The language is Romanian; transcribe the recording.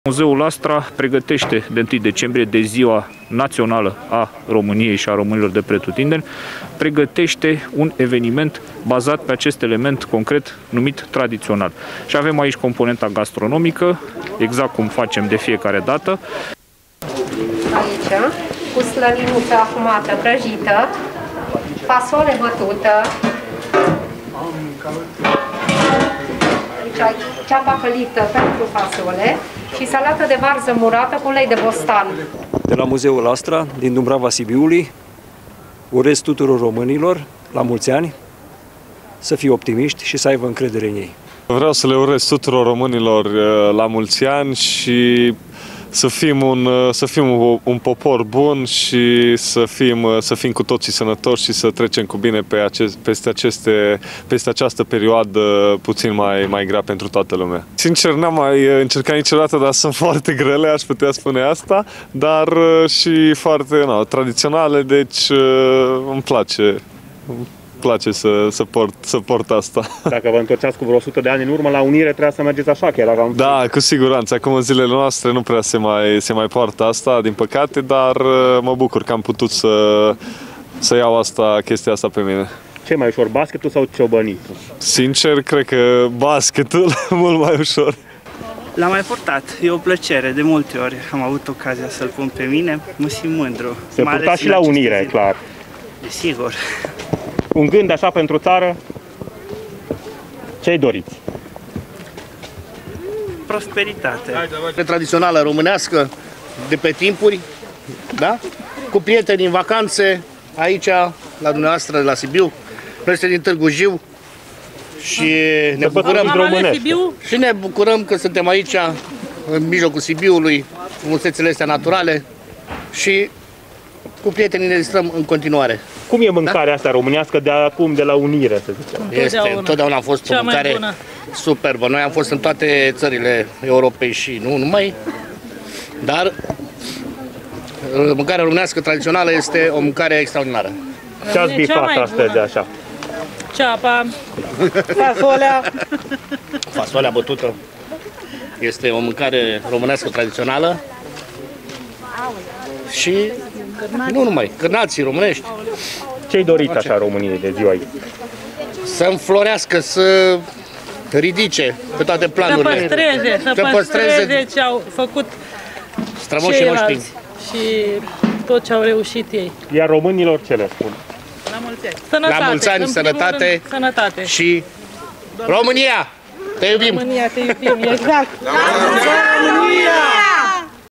Muzeul Astra pregătește de 1 decembrie, de Ziua Națională a României și a românilor de pretutindeni, pregătește un eveniment bazat pe acest element concret numit tradițional. Și avem aici componenta gastronomică, exact cum facem de fiecare dată. Aici, cu slăninuță afumată, prăjită, fasole bătută, aici ceapa călită pentru fasole și salată de varză murată cu ulei de bostan. De la Muzeul Astra, din Dumbrava Sibiului, urez tuturor românilor, la mulți ani, să fie optimiști și să aibă încredere în ei. Vreau să le urez tuturor românilor la mulți ani și să fim un popor bun și să fim cu toții sănătoși și să trecem cu bine peste această perioadă puțin mai grea pentru toată lumea. Sincer, n-am mai încercat niciodată, dar sunt foarte grele, aș putea spune asta, dar și foarte tradiționale, deci îmi place să port asta. Dacă vă întorceați cu vreo 100 de ani în urmă, la unire trebuia să mergeți așa, chiar dacă Da, cu siguranță. Acum în zilele noastre nu prea se mai poartă asta, din păcate, dar mă bucur că am putut să iau chestia asta pe mine. Ce mai ușor, basketul sau ciobănitul? Sincer, cred că basketul mult mai ușor. L-am mai portat, e o plăcere, de multe ori am avut ocazia să-l pun pe mine, mă simt mândru. Se purta și la unire, clar. Desigur. Un gând așa pentru țară, ce-i doriți? Prosperitate. Tradițională românească, de pe timpuri, da? Cu prieteni în vacanțe, aici, la dumneavoastră, la Sibiu. Noi suntem din Târgu Jiu și ne bucurăm că suntem aici, în mijlocul Sibiului, frumusețele astea naturale și cu prietenii ne distrăm în continuare. Cum e mâncarea asta românească de acum, de la unire, să zicem? Întotdeauna a fost o mâncare superbă. Noi am fost în toate țările Europei și nu numai, dar mâncarea românească tradițională este o mâncare extraordinară. Ce ați bifat astăzi așa? Ceapa, fasolea. Fasolea bătută este o mâncare românească tradițională și nu numai, cârnații românești. Ce-i dorit așa României de ziua ei? Să înflorească, să ridice pe toate planurile. Să păstreze ce au făcut strămoșii noștri și tot ce au reușit ei. Iar românilor ce le spun? La mulți ani. Sănătate, la mulți ani, sănătate și România! Te iubim! România, te iubim, exact!